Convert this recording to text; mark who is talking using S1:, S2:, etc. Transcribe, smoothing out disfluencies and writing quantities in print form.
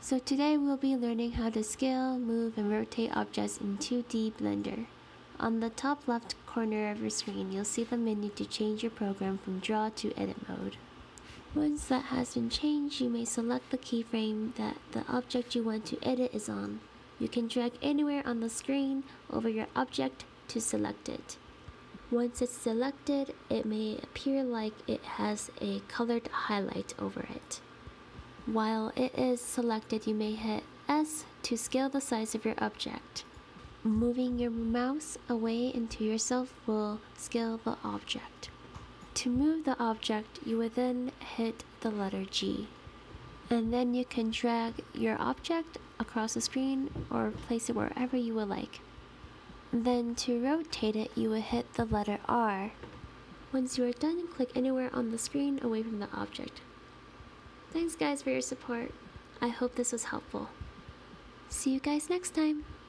S1: So today we'll be learning how to scale, move, and rotate objects in 2D Blender. On the top left corner of your screen, you'll see the menu to change your program from draw to edit mode. Once that has been changed, you may select the keyframe that the object you want to edit is on. You can drag anywhere on the screen over your object to select it. Once it's selected, it may appear like it has a colored highlight over it. While it is selected, you may hit S to scale the size of your object. Moving your mouse away into yourself will scale the object. To move the object, you would then hit the letter G. And then you can drag your object across the screen or place it wherever you would like. Then to rotate it, you would hit the letter R. Once you are done, click anywhere on the screen away from the object. Thanks guys for your support. I hope this was helpful. See you guys next time.